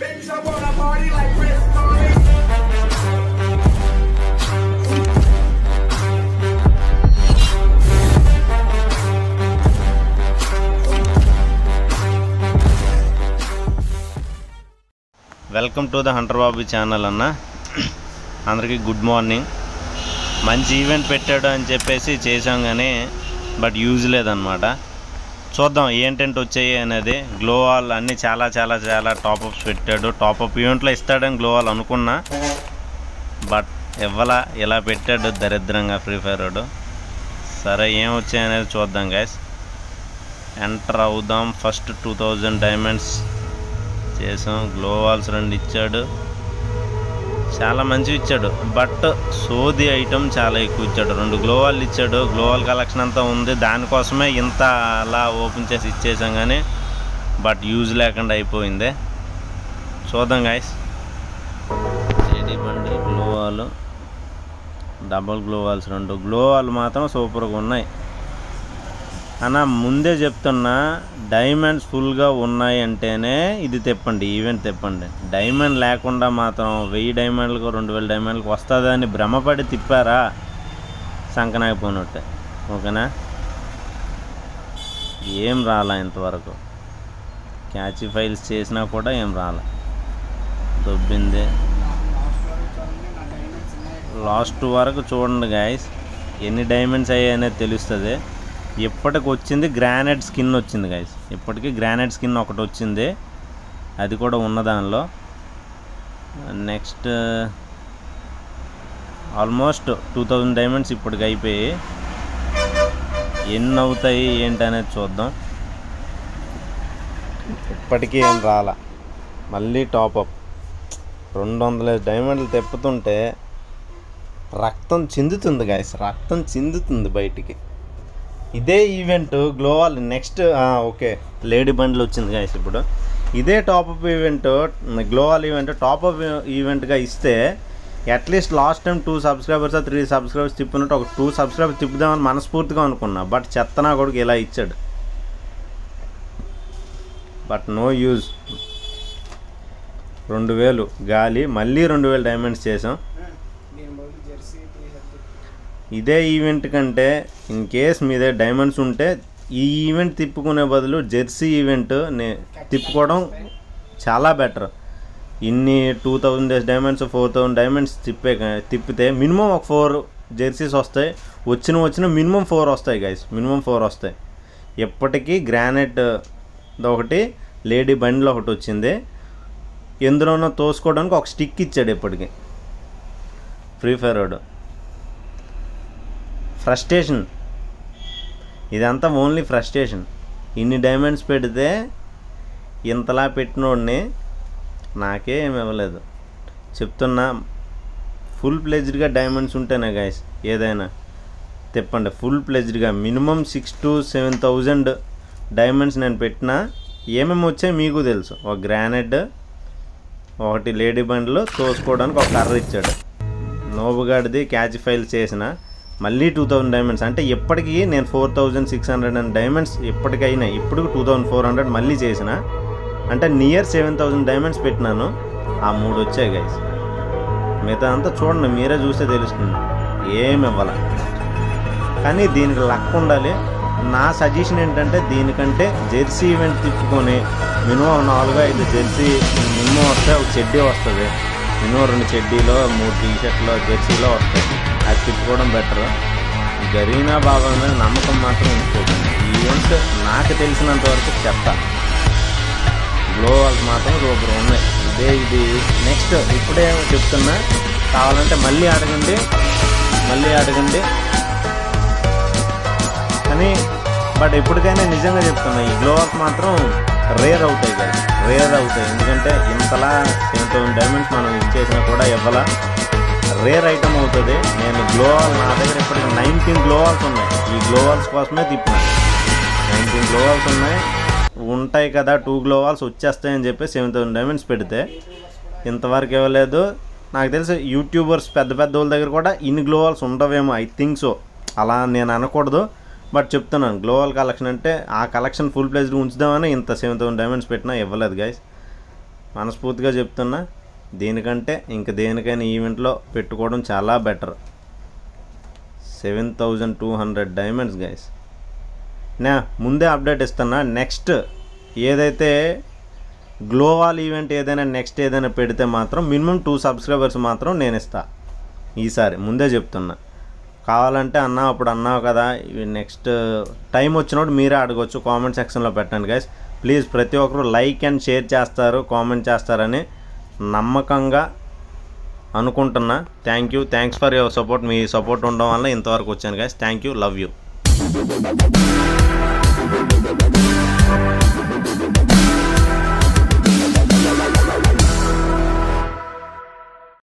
Bitch, I wanna party like Chris Farley. Welcome to the Hunter Babu channel అన్న. అందరికీ good morning. మంచి event పెట్టాడు అని చెప్పేసి చేసాం కానీ బట్ యూజ్ లేదనమాట. చూద్దాం ఏంటంటే వచ్చాయి అనేది. గ్లో వాల్ అన్నీ చాలా చాలా చాలా టాప్అప్స్ పెట్టాడు. టాప్అప్ ఈవెంట్లో ఇస్తాడని గ్లో వాల్ అనుకున్నా, బట్ ఇవ్వాల ఇలా పెట్టాడు దరిద్రంగా ఫ్రీ ఫైర్ వాడు. సరే ఏం వచ్చాయి అనేది చూద్దాం గైస్. ఎంటర్ అవుదాం. ఫస్ట్ 2000 డైమండ్స్ చేసాం. గ్లో వాల్స్ 2 ఇచ్చాడు, చాలా మంచివి ఇచ్చాడు. బట్ సోది ఐటమ్ చాలా ఎక్కువ ఇచ్చాడు. 2 గ్లో వాల్ ఇచ్చాడు. గ్లో వాల్ కలెక్షన్ అంతా ఉంది, దానికోసమే ఇంత అలా ఓపెన్ చేసి ఇచ్చేసాం కానీ బట్ యూజ్ లేకుండా అయిపోయింది. చూద్దాం guys. Lady bundle gloo wall, double gloo walls 2. Gloo wall మాత్రం సూపర్గా ఉన్నాయి అన్న. ముందే చెప్తున్నా, డైమండ్స్ ఫుల్గా ఉన్నాయి అంటేనే ఇది తెప్పండి, ఈవెంట్ తెప్పండి. డైమండ్ లేకుండా మాత్రం 1000 డైమండ్లకు 2000 డైమండ్లకు వస్తుందని భ్రమపడి తిప్పారా సంకనాకపోయినట్టే. ఓకేనా, ఏం రాలా ఇంతవరకు. క్యాచ్ ఫైల్స్ చేసినా కూడా ఏం రాలా, దొబ్బింది. లాస్ట్ వరకు చూడండి గాయస్, ఎన్ని డైమండ్స్ అయ్యాయి అనేది తెలుస్తుంది. ఇప్పటికి వచ్చింది గ్రానైట్ స్కిన్ వచ్చింది గైస్. ఇప్పటికీ గ్రానైట్ స్కిన్ ఒకటి వచ్చింది, అది కూడా ఉన్న దానిలో. నెక్స్ట్ ఆల్మోస్ట్ 2000 డైమండ్స్ ఇప్పటికి అయిపోయి ఎన్ని అవుతాయి ఏంటి అనేది చూద్దాం. ఇప్పటికీ ఏం రాలా. మళ్ళీ టాప్అప్ 200 డైమండ్లు తెప్పుతుంటే రక్తం చిందుతుంది గైస్, రక్తం చిందుతుంది బయటికి. ఇదే event gloo wall next okay lady bundle వచ్చింది గాయస్. ఇప్పుడు ఇదే top up event, gloo wall event top up ఈవెంట్గా ఇస్తే at least last time 2 subscribers 3 subscribers తిప్పినట్టు ఒక 2 సబ్స్క్రైబర్స్ తిప్పుదామని మనస్ఫూర్తిగా అనుకున్నా. బట్ చెత్తనా కొడుకు ఇలా ఇచ్చాడు. But no use. 2000 గాలి, మళ్ళీ 2000 డైమండ్స్ చేసాం. ఇదే ఈవెంట్ కంటే ఇన్ కేస్ మీదే డైమండ్స్ ఉంటే ఈ ఈవెంట్ తిప్పుకునే బదులు జెర్సీ ఈవెంట్ తిప్పుకోవడం చాలా బెటర్. ఇన్ని 2000 డైమండ్స్ 4000 డైమండ్స్ తిప్పితే మినిమం ఒక 4 జెర్సీస్ వస్తాయి. వచ్చిన మినిమం 4 వస్తాయి గైస్, మినిమం 4 వస్తాయి. ఎప్పటికీ గ్రానైట్ ఒకటి, లేడీ బండిలో ఒకటి వచ్చింది. ఎందులోనో తోసుకోవడానికి ఒక స్టిక్ ఇచ్చాడు ఇప్పటికి ఫ్రీ ఫైర్ వాడు. ఫ్రస్ట్రేషన్ ఇదంతా, ఓన్లీ ఫ్రస్ట్రేషన్. ఇన్ని డైమండ్స్ పెడితే ఇంతలా పెట్టినోడిని నాకే ఏమి ఇవ్వలేదు. చెప్తున్నా, ఫుల్ ప్లెజ్డ్గా డైమండ్స్ ఉంటేనే గైస్ ఏదైనా తిప్పండి. ఫుల్ ప్లెజ్డ్గా మినిమం 6,000 to 7,000 డైమండ్స్ నేను పెట్టినా ఏమేమి వచ్చాయి మీకు తెలుసు. ఒక గ్రానైట్, ఒకటి లేడీ బండ్లు తోసుకోవడానికి ఒక కర్ర ఇచ్చాడు. నోబుగాడిది క్యాచ్ ఫైల్ చేసిన మళ్ళీ 2000 డైమండ్స్. అంటే ఇప్పటికీ నేను 4600 డైమండ్స్ ఇప్పటికైనా, ఇప్పుడు 2400 మళ్ళీ చేసిన. అంటే నియర్ 7000 డైమండ్స్ పెట్టినాను. ఆ 3 వచ్చాయి గైస్. మిగతా అంతా చూడండి, మీరే చూస్తే తెలుస్తుంది. ఏమి ఇవ్వాల, కానీ దీనికి లక్ ఉండాలి. నా సజెషన్ ఏంటంటే దీనికంటే జెర్సీ ఈవెంట్ తిప్పుకొని మినిమం 4-5 జెర్సీ మినిమం వస్తే ఒక చెడ్డీ వస్తుంది. మినిమం 2 చెడ్డీలో 3 టీషర్ట్లో జెర్సీలో వస్తాయి. అది తిప్పుకోవడం బెటర్. గరీనా బాబా మీద నమ్మకం మాత్రం ఉంచుకోకండి. ఈ ఈవెంట్ నాకు తెలిసినంత వరకు చెప్తా. గ్లో వాల్స్ మాత్రం సూపర్ ఉన్నాయి. ఇది నెక్స్ట్ ఇప్పుడే చెప్తున్నా, కావాలంటే మళ్ళీ అడగండి కానీ బట్ ఎప్పటికైనా నిజంగా చెప్తున్నా, ఈ గ్లో వాల్స్ మాత్రం రేర్ అవుతాయి కదా, రేర్ అవుతాయి. ఎందుకంటే ఇంతలా 7000 డైమండ్స్ మనం ఇచ్చేసినా కూడా ఇవ్వాల, రేర్ ఐటమ్ అవుతుంది. నేను గ్లో వాల్ నా దగ్గర ఇప్పటికి 19 గ్లో వాల్స్ ఉన్నాయి. ఈ గ్లో వాల్స్ కోసమే తిప్పినా. 19 గ్లో వాల్స్ ఉంటాయి కదా, 2 గ్లో వాల్స్ వచ్చేస్తాయని చెప్పి 7000 డైమండ్స్ పెడితే ఇంతవరకు ఇవ్వలేదు. నాకు తెలిసి యూట్యూబర్స్ పెద్ద వాళ్ళ దగ్గర కూడా ఇన్ని గ్లో వాల్స్ ఉండవేమో, ఐ థింక్ సో. అలా నేను అనకూడదు, బట్ చెప్తున్నాను. గ్లో వాల్ కలెక్షన్ అంటే ఆ కలెక్షన్ ఫుల్ ప్లేస్డ్ ఉంచుదామని ఇంత 7000 డైమండ్స్ పెట్టినా ఇవ్వలేదు గైస్. మనస్ఫూర్తిగా చెప్తున్నా, దీనికంటే ఇంక దేనికైనా ఈవెంట్లో పెట్టుకోవడం చాలా బెటర్. 7200 diamonds guys. నా ముందే అప్డేట్ ఇస్తున్నా, నెక్స్ట్ ఏదైతే గ్లోవాల్ ఈవెంట్ ఏదైనా నెక్స్ట్ ఏదైనా పెడితే మాత్రం మినిమం 2 సబ్స్క్రైబర్స్ మాత్రం నేను ఇస్తా. ఈసారి ముందే చెప్తున్నా. కావాలంటే అన్నా అప్పుడు అన్నావు కదా, ఇవి నెక్స్ట్ టైం వచ్చినప్పుడు మీరే అడగొచ్చు, కామెంట్ సెక్షన్లో పెట్టండి గైస్. ప్లీజ్ ప్రతి ఒక్కరు లైక్ అండ్ షేర్ చేస్తారు, కామెంట్ చేస్తారని నమ్మకంగా అనుకుంటున్నా. Thanks for your support. మీ సపోర్ట్ ఉండడం వల్ల ఇంతవరకు వచ్చాను guys. Thank you, love you.